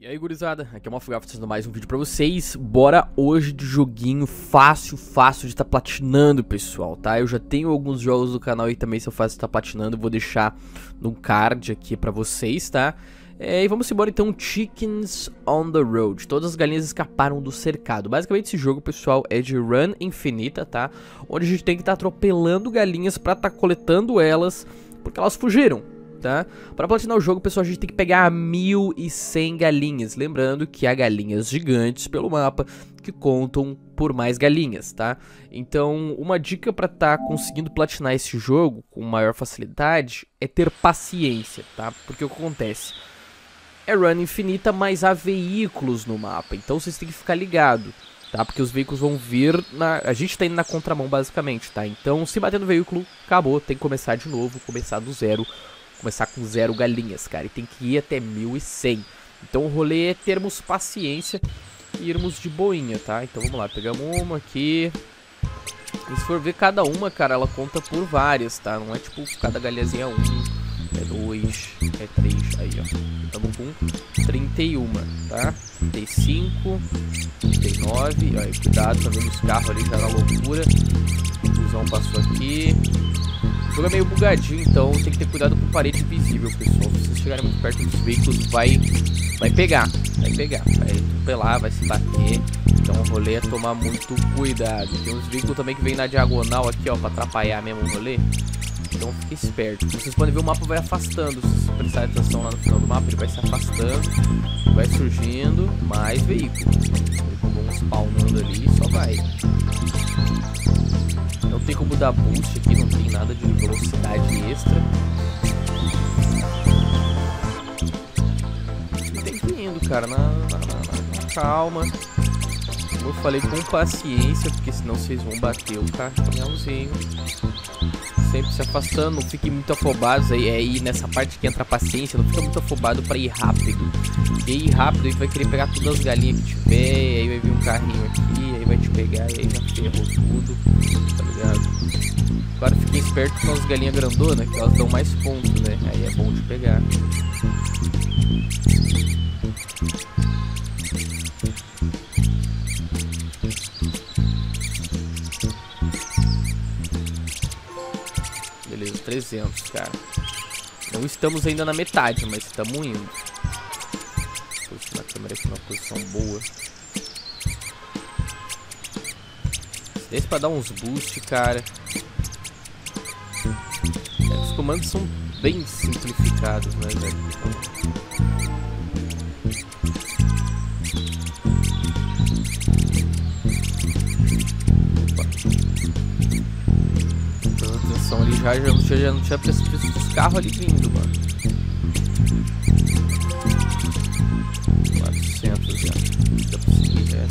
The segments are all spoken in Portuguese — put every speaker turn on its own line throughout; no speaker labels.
E aí, gurizada, aqui é o Mafugaf fazendo mais um vídeo pra vocês. Bora hoje de joguinho fácil de estar platinando, pessoal, tá? Eu já tenho alguns jogos do canal e também se eu faço estar platinando, eu vou deixar no card aqui pra vocês, tá? E vamos embora então, Chickens on the Road. Todas as galinhas escaparam do cercado. Basicamente esse jogo, pessoal, é de run infinita, tá? Onde a gente tem que estar atropelando galinhas pra estar coletando elas, porque elas fugiram. Tá? Para platinar o jogo, pessoal, a gente tem que pegar 1100 galinhas. Lembrando que há galinhas gigantes pelo mapa que contam por mais galinhas, tá? Então, uma dica para estar conseguindo platinar esse jogo com maior facilidade é ter paciência, tá? Porque o que acontece? É run infinita, mas há veículos no mapa. Então, vocês têm que ficar ligado, tá? Porque os veículos vão vir na... A gente tá indo na contramão, basicamente, tá? Então, se bater no veículo, acabou. Tem que começar de novo, começar do zero. Começar com 0 galinhas, cara, e tem que ir até 1100. Então o rolê é termos paciência e irmos de boinha, tá? Então vamos lá, pegamos uma aqui. E se for ver cada uma, cara, ela conta por várias, tá? Não é tipo cada galinhazinha é 1, é 2, é 3, aí ó. Estamos com 31, tá? 35, 39, aí cuidado, tá vendo os carros ali já na loucura. O busão passou aqui. O jogo é meio bugadinho, então tem que ter cuidado com parede visível, pessoal. Se vocês chegarem muito perto dos veículos, vai pegar, vai atropelar, vai se bater. Então o rolê é tomar muito cuidado. Tem uns veículos também que vem na diagonal aqui, ó, pra atrapalhar mesmo o rolê. Então fique esperto. Vocês podem ver, o mapa vai afastando. Se vocês prestarem atenção lá no final do mapa, ele vai se afastando, vai surgindo mais veículos. Eles vão spawnando ali e só vai. Não tem como dar boost aqui, não tem nada de velocidade extra. E tem que ir indo, cara, na calma. Como eu falei, com paciência, porque senão vocês vão bater o caminhãozinho. Sempre se afastando, não fiquem muito afobados. Aí nessa parte que entra a paciência, não fica muito afobado pra ir rápido. E ir rápido, aí vai querer pegar todas as galinhas que tiver, aí vai vir um carrinho aqui, aí vai te pegar, e aí já ferrou tudo, tá ligado? Agora fiquem espertos com as galinhas grandonas, que elas dão mais pontos, né? Aí é bom de pegar. Beleza, 300, cara. Não estamos ainda na metade, mas estamos indo. Posicionar a câmera aqui numa posição boa. Se desse pra dar uns boost, cara. Os comandos são bem simplificados, né, velho? Ali já não tinha visto os carros ali vindo, mano. 400 já. Dá pra seguir, velho.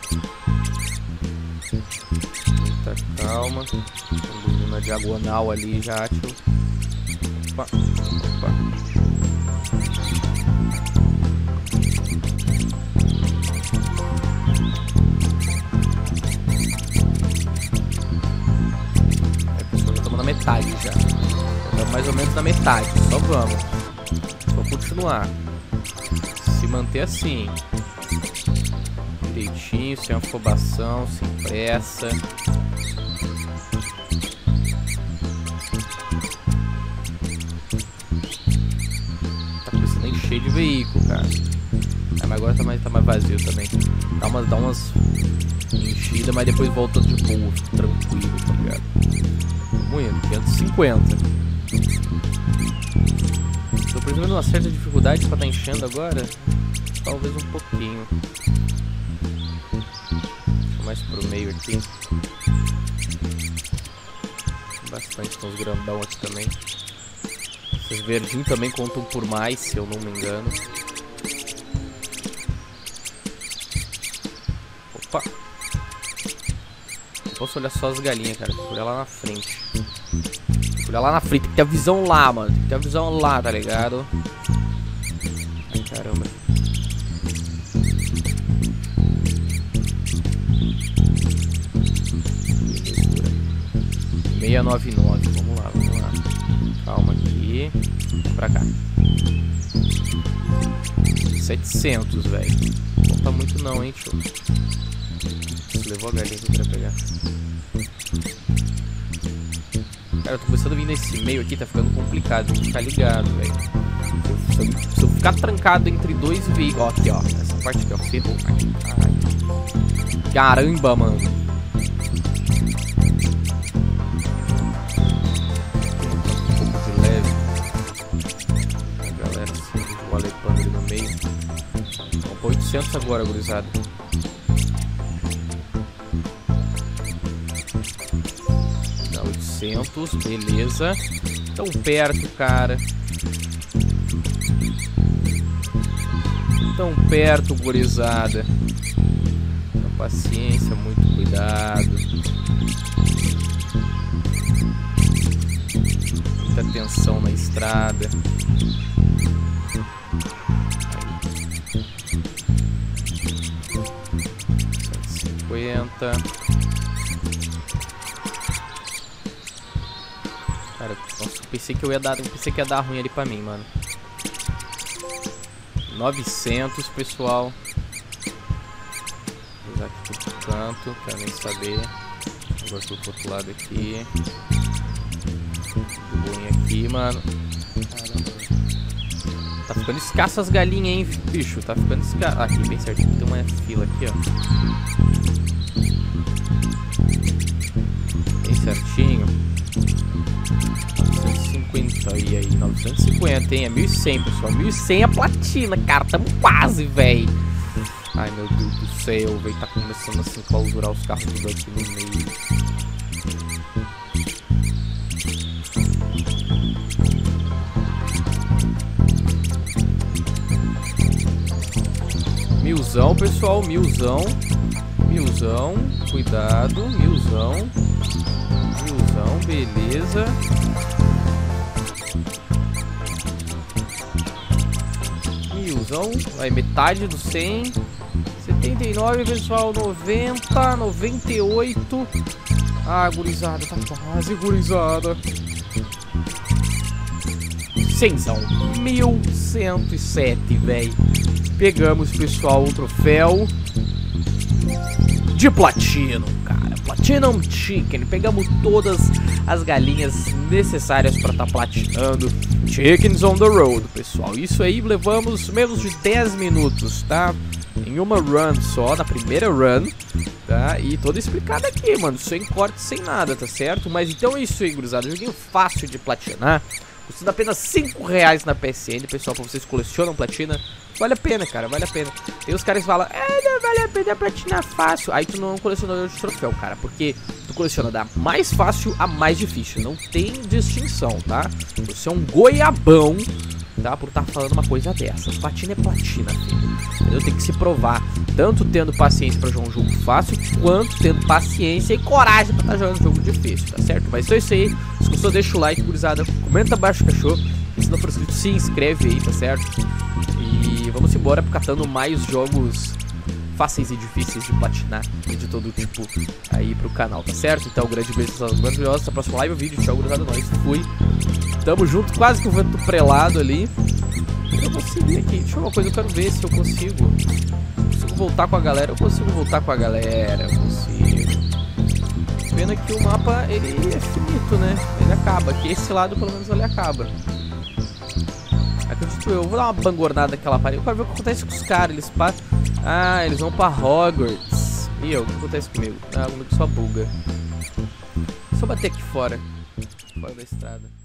Muita calma. Estamos na diagonal ali já, tio. Opa. Metade já. Estamos mais ou menos na metade. Só vamos. Só continuar. Se manter assim. Direitinho, sem afobação, sem pressa. Tá começando a encher de veículo, cara. Mas agora tá mais vazio também. Dá umas enchidas, mas depois volta de boa. Tranquilo, tá ligado? 550. Tô percebendo uma certa dificuldade pra estar enchendo agora. Talvez um pouquinho. Deixa mais pro meio aqui. Bastante, tem uns grandão aqui também. Esses verdinhos também contam por mais, se eu não me engano. Opa! Posso olhar só as galinhas, cara. Vou olhar lá na frente. Vou olhar lá na frente. Tem que ter a visão lá, mano. Tem que ter a visão lá, tá ligado? Ai, caramba. Beleza. 699. Vamos lá. Calma aqui. Pra cá. 700, velho. Não tá muito não, hein, tio. Você levou a galinha que eu queria pegar. Cara, eu tô começando a vir nesse meio aqui, tá ficando complicado. Tem que ficar ligado, velho. Se eu ficar trancado entre dois veículos... Ó, aqui, ó. Essa parte aqui, ó. Ferrou. Ai. Caramba, mano. Um pouco de leve. A galera, assim, o alepando ali no meio. Vamos pra 800 agora, gurizada. Dá 800, beleza. Tão perto, cara. Tão perto, gurizada. Muita paciência, muito cuidado. Muita atenção na estrada. 150. Cara, nossa, eu pensei que ia dar ruim ali pra mim, mano. 900, pessoal. Vou usar aqui pro canto, pra nem saber. Agora tô pro outro lado aqui. Boinha aqui, mano. Caramba. Tá ficando escasso as galinhas, hein, bicho. Tá ficando escasso. Aqui, bem certinho. Tem uma fila aqui, ó. Bem certinho. 950 aí, 950, hein? É 1100, pessoal. 1100 é platina, cara. Tamo quase, velho. Ai, meu Deus do céu, velho. Tá começando assim a clausurar os carros tudo aqui no meio. Milzão, pessoal. Milzão. Milzão. Cuidado. Milzão. Milzão, beleza. Milzão, vai metade do 100. 79, pessoal, 90, 98. Ah, gurizada, tá quase, gurizada. 100zão, 1107, velho. Pegamos, pessoal, o troféu de platino, cara. Platinum Chicken. Pegamos todas as galinhas necessárias para estar platinando Chickens on the Road, pessoal. Isso aí levamos menos de 10 minutos, tá? Em uma run só, na primeira run, tá? E toda explicada aqui, mano. Sem corte, sem nada, tá certo? Mas então é isso aí, gurizada. Joguinho fácil de platinar. Custando apenas R$5 na PSN, pessoal, pra vocês colecionam platina. Vale a pena, cara, vale a pena. Tem os caras que falam, não vale a pena platinar fácil. Aí tu não é um colecionador de troféu, cara. Porque tu coleciona da mais fácil a mais difícil. Não tem distinção, tá? Você é um goiabão, tá? Por estar falando uma coisa dessa. Platina é platina, filho. Eu tenho que se provar. Tanto tendo paciência pra jogar um jogo fácil, quanto tendo paciência e coragem pra estar jogando um jogo difícil, tá certo? Mas então é isso aí. Se gostou, deixa o like, gurizada. Comenta abaixo, cachorro. E se não for inscrito, se inscreve aí, tá certo? E vamos embora catando mais jogos fáceis e difíceis de platinar e de todo tipo aí pro canal, tá certo? Então, um grande beijo, maravilhosos. Até a próxima live, vídeo. Tchau, gurizada. Nós fui. Tamo junto, quase que o vento prelado ali. Eu vou seguir aqui. Deixa eu ver uma coisa, eu quero ver se eu consigo voltar com a galera. Eu consigo voltar com a galera. Eu consigo. Pena que o mapa, ele é finito, né? Ele acaba. Aqui, esse lado, pelo menos, ele acaba. Acredito eu. Vou dar uma bangornada naquela parede. Eu quero ver o que acontece com os caras. Eles passam. Ah, eles vão pra Hogwarts. E eu? O que acontece comigo? Ah, comigo só buga. Só bater aqui fora. Fora da estrada.